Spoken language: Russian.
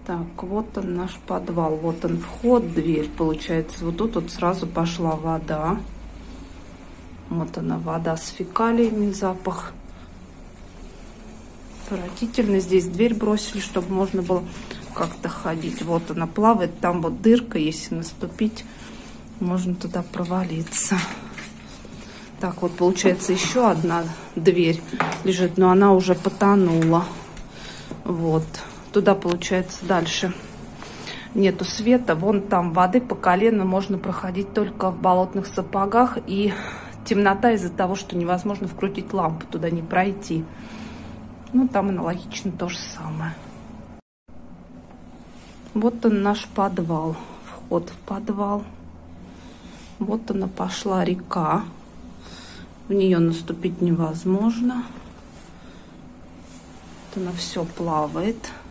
Так, вот он наш подвал. Вот он вход, дверь получается. Вот тут вот сразу пошла вода. Вот она, вода с фекалиями, запах. Отвратительно. Здесь дверь бросили, чтобы можно было как-то ходить. Вот она плавает. Там вот дырка, если наступить, можно туда провалиться. Так, вот получается еще одна дверь лежит, но она уже потонула. Вот. Туда, получается, дальше нету света. Вон там воды по колено, можно проходить только в болотных сапогах. И темнота из-за того, что невозможно вкрутить лампу, туда не пройти. Ну, там аналогично то же самое. Вот он наш подвал. Вход в подвал. Вот она пошла река. В нее наступить невозможно. Вот она все плавает.